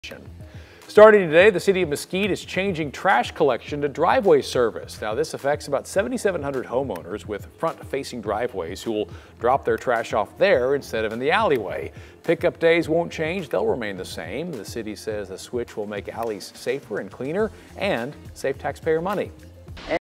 Starting today, the city of Mesquite is changing trash collection to driveway service. Now, this affects about 7,700 homeowners with front-facing driveways who will drop their trash off there instead of in the alleyway. Pickup days won't change. They'll remain the same. The city says the switch will make alleys safer and cleaner and save taxpayer money.